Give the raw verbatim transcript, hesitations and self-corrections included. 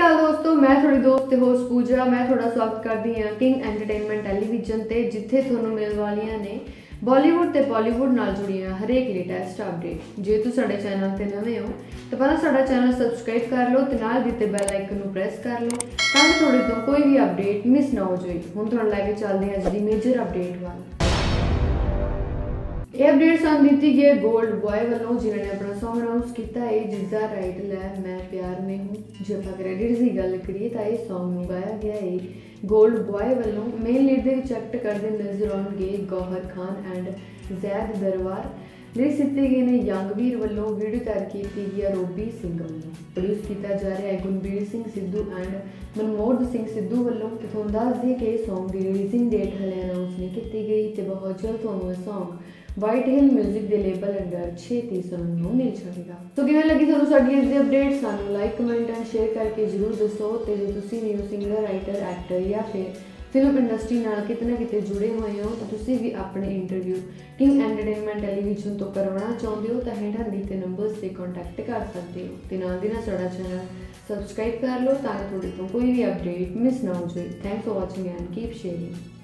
अकाल दोस्तों, मैं थोड़ी दोस्त ते होस्ट पूजा। मैं थोड़ा स्वागत करती हाँ किंग एंटरटेनमेंट टैलीविजन ते, जिथे थोनों मिल वालियां ने बॉलीवुड ते बॉलीवुड नाल जुड़ियां हरेक लेटेस्ट अपडेट। जे तुम साडे चैनल ते नवे हो तो पहला साडा चैनल सबसक्राइब कर लो ते नाल दिते बैल आइकन नूं प्रेस कर लो ताकि थोड़े तो कोई भी अपडेट मिस ना हो जाए। हुण तुहानूं लैके चलदे हां अज दी मेजर अपडेट वाल। ये अपडेट सानूं दी गई गोल्ड बॉय वालों, जिन्होंने अपना सॉन्ग अनाउंस किया है जिसका टाइटल है मैं प्यार में हूँ। जो आप क्रेडिट्स की गल करिए तो यह सॉन्ग गाया गया है गोल्ड बॉय वालों। मेन लीड के एक्ट करते नजर आएंगे गौहर खान एंड जैद दरबार। लिरिक्स दिते गए ने यंगवीर वालों। वीडियो तैयार की गई है रोबी सिंह वालों। प्रोड्यूस किया जा रहा है गुणबीर सिंह सिद्धू एंड मनमोहन सिंह सिद्धू वालों। तो तुहानूं दस दिए कि सॉन्ग की रिलीजिंग डेट हले अनाउंस नहीं की गई तो बहुत जल्द तुहानूं यह सॉन्ग वाइट हिल म्यूजिक के लेबल अंडर छेती सुनने को मिल जाएगा। तो किवें लगी तुहानूं साडी इस दी अपडेट? सानूं लाइक कमेंट एंड शेयर करके जरूर दसो। तो जो तुसीं न्यू सिंगर राइटर एक्टर या फिर फिल्म इंडस्ट्री नाल किते ना किते जुड़े हुए हो तो तुसीं भी अपने इंटरव्यू किंग एंटरटेनमेंट टैलीविजन तो करवाना चाहते हो तो हेठां दिते नंबर्स से कॉन्टैक्ट कर सकते हो। तो नाल दी नाल साडा चैनल सबसक्राइब कर लो ताकि तुहाडे तो कोई भी अपडेट मिस ना हो जाए। Thanks for watching and keep sharing.